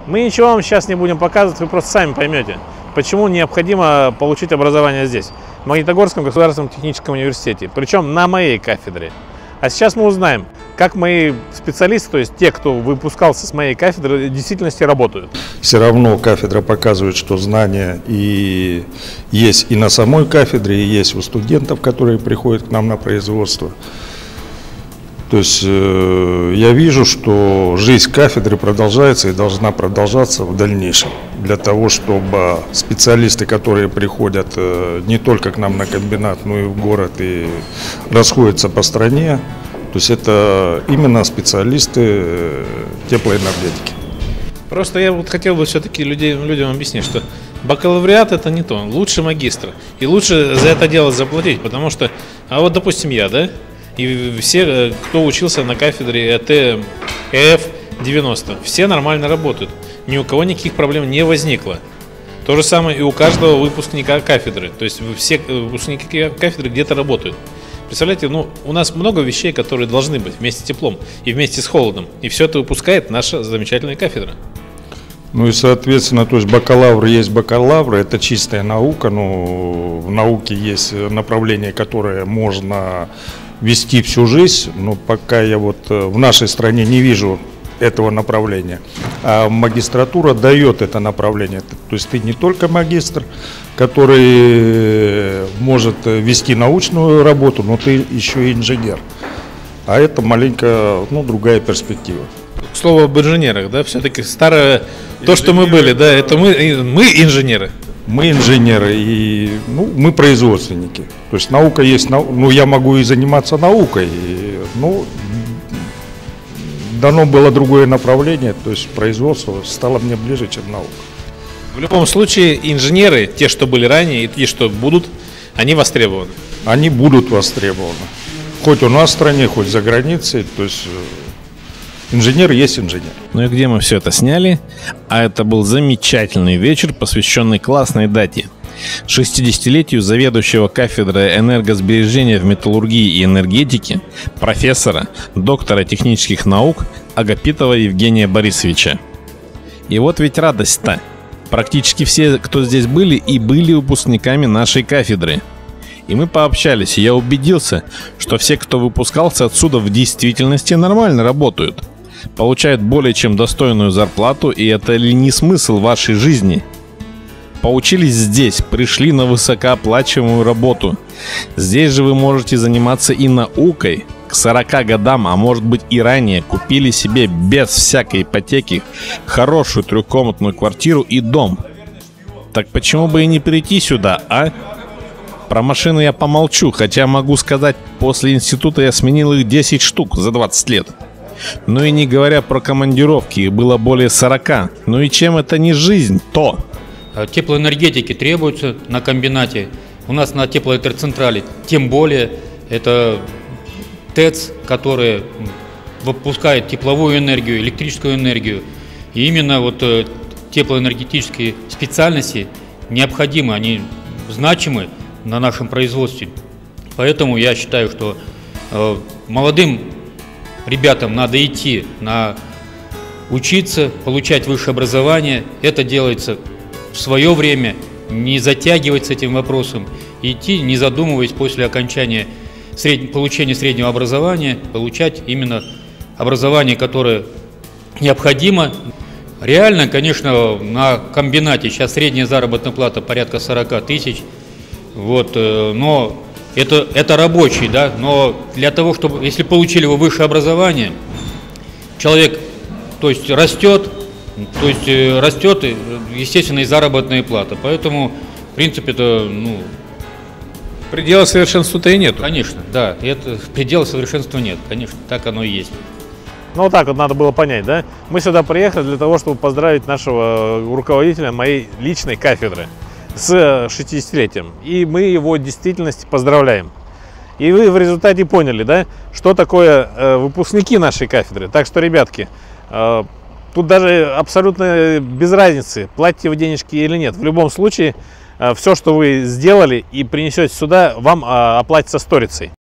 Мы ничего вам сейчас не будем показывать, вы просто сами поймете, почему необходимо получить образование здесь, в Магнитогорском государственном техническом университете, причем на моей кафедре. А сейчас мы узнаем, как мои специалисты, то есть те, кто выпускался с моей кафедры, в действительности работают. Все равно кафедра показывает, что знания и есть и на самой кафедре, и есть у студентов, которые приходят к нам на производство. То есть я вижу, что жизнь кафедры продолжается и должна продолжаться в дальнейшем. Для того, чтобы специалисты, которые приходят не только к нам на комбинат, но и в город и расходятся по стране, то есть это именно специалисты теплоэнергетики. Просто я вот хотел бы все-таки людям объяснить, что бакалавриат это не то, лучше магистра. И лучше за это дело заплатить, потому что, а вот допустим я, да? И все, кто учился на кафедре ЭФ-90, все нормально работают. Ни у кого никаких проблем не возникло. То же самое и у каждого выпускника кафедры. То есть все выпускники кафедры где-то работают. Представляете, ну, у нас много вещей, которые должны быть вместе с теплом и вместе с холодом. И все это выпускает наша замечательная кафедра. Ну и, соответственно, то есть бакалавр есть бакалавр, это чистая наука, но в науке есть направление, которое можно вести всю жизнь, но пока я вот в нашей стране не вижу этого направления. А магистратура дает это направление. То есть ты не только магистр, который может вести научную работу, но ты еще и инженер. А это маленько, другая перспектива. К слову об инженерах, да, все-таки старое, то, что мы были, да, это мы инженеры. Мы инженеры и мы производственники. То есть наука есть, я могу и заниматься наукой, дано было другое направление, то есть производство стало мне ближе, чем наука. В любом случае инженеры, те, что были ранее и те, что будут, они востребованы. Они будут востребованы. Хоть у нас в стране, хоть за границей, то есть инженер есть инженер. Ну и где мы все это сняли? А это был замечательный вечер, посвященный классной дате. 60-летию заведующего кафедрой энергосбережения в металлургии и энергетике, профессора, доктора технических наук Агапитова Евгения Борисовича. И вот ведь радость-то. Практически все, кто здесь были, и были выпускниками нашей кафедры. И мы пообщались, и я убедился, что все, кто выпускался отсюда, в действительности нормально работают. Получают более чем достойную зарплату, и это ли не смысл вашей жизни? Поучились здесь, пришли на высокооплачиваемую работу. Здесь же вы можете заниматься и наукой. К 40 годам, а может быть и ранее, купили себе без всякой ипотеки хорошую трехкомнатную квартиру и дом. Так почему бы и не прийти сюда, а? Про машины я помолчу, хотя могу сказать, после института я сменил их 10 штук за 20 лет. Ну и не говоря про командировки, их было более 40. Ну и чем это не жизнь, то? Теплоэнергетики требуются на комбинате. У нас на теплоэлектроцентрале тем более. Это ТЭЦ, которые выпускает тепловую энергию, электрическую энергию. И именно вот теплоэнергетические специальности необходимы, они значимы на нашем производстве. Поэтому я считаю, что молодым ребятам надо идти учиться, получать высшее образование. Это делается в свое время, не затягивать с этим вопросом, идти, не задумываясь после окончания получения среднего образования, получать именно образование, которое необходимо. Реально, конечно, на комбинате сейчас средняя заработная плата порядка 40 тысяч, но это рабочий, да, но для того, чтобы, если получили вы высшее образование, человек, то есть растет, естественно, и заработная плата. Поэтому, в принципе, это, предела совершенства-то и нет. Конечно, да, предела совершенства нет, конечно, так оно и есть. Ну вот так вот надо было понять, да? Мы сюда приехали для того, чтобы поздравить нашего руководителя моей личной кафедры с 60-летием. И мы его в действительности поздравляем. И вы в результате поняли, да, что такое выпускники нашей кафедры. Так что, ребятки, тут даже абсолютно без разницы, платите вы денежки или нет. В любом случае, все, что вы сделали и принесете сюда, вам оплатится сторицей.